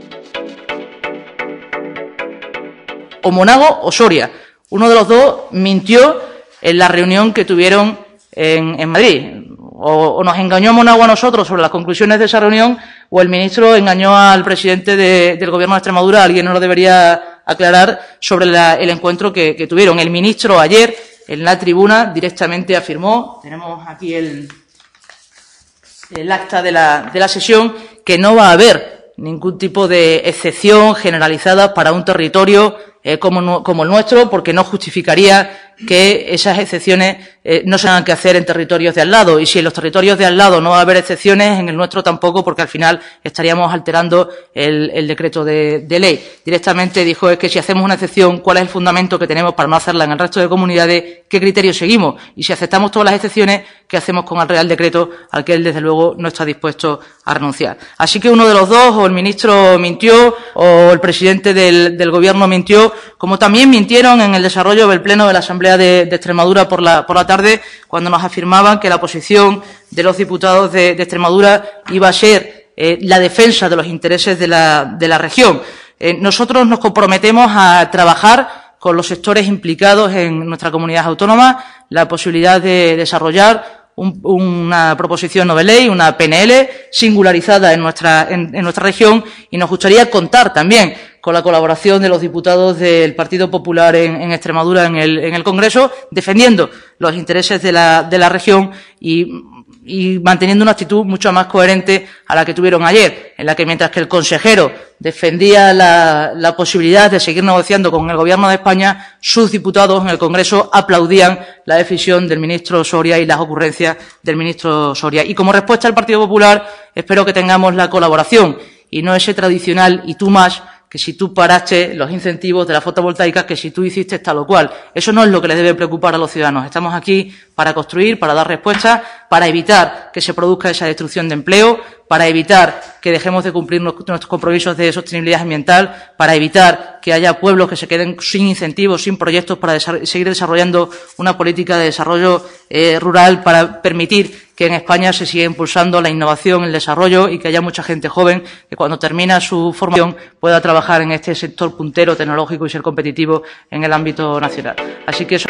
O Monago o Soria. Uno de los dos mintió en la reunión que tuvieron en Madrid. O nos engañó Monago a nosotros sobre las conclusiones de esa reunión, o el ministro engañó al presidente del Gobierno de Extremadura. Alguien nos lo debería aclarar sobre el encuentro que tuvieron. El ministro ayer, en la tribuna, directamente afirmó, tenemos aquí el acta de la sesión, que no va a haber ningún tipo de excepción generalizada para un territorio como el nuestro, porque no justificaría que esas excepciones no se tengan que hacer en territorios de al lado. Y si en los territorios de al lado no va a haber excepciones, en el nuestro tampoco, porque al final estaríamos alterando el decreto de ley. Directamente dijo es que si hacemos una excepción, ¿cuál es el fundamento que tenemos para no hacerla en el resto de comunidades? ¿Qué criterios seguimos? Y si aceptamos todas las excepciones, ¿qué hacemos con el Real Decreto al que él, desde luego, no está dispuesto a renunciar? Así que uno de los dos, o el ministro mintió, o el presidente del Gobierno mintió, como también mintieron en el desarrollo del Pleno de la Asamblea de Extremadura por la tarde, cuando nos afirmaban que la posición de los diputados de Extremadura iba a ser la defensa de los intereses de la región. Nosotros nos comprometemos a trabajar con los sectores implicados en nuestra comunidad autónoma la posibilidad de desarrollar una proposición no de ley, una PNL, singularizada en nuestra región, y nos gustaría contar también con la colaboración de los diputados del Partido Popular en Extremadura en el Congreso, defendiendo los intereses de la región y manteniendo una actitud mucho más coherente a la que tuvieron ayer, en la que mientras que el consejero defendía la posibilidad de seguir negociando con el Gobierno de España, sus diputados en el Congreso aplaudían la decisión del ministro Soria y las ocurrencias del ministro Soria. Y como respuesta al Partido Popular, espero que tengamos la colaboración y no ese tradicional y tú más, que si tú paraste los incentivos de las fotovoltaicas, que si tú hiciste tal o cual. Eso no es lo que les debe preocupar a los ciudadanos. Estamos aquí para construir, para dar respuestas, para evitar que se produzca esa destrucción de empleo, para evitar que dejemos de cumplir nuestros compromisos de sostenibilidad ambiental, para evitar que haya pueblos que se queden sin incentivos, sin proyectos para seguir desarrollando una política de desarrollo rural, para permitir que en España se siga impulsando la innovación, el desarrollo, y que haya mucha gente joven que cuando termina su formación pueda trabajar en este sector puntero tecnológico y ser competitivo en el ámbito nacional. Así que eso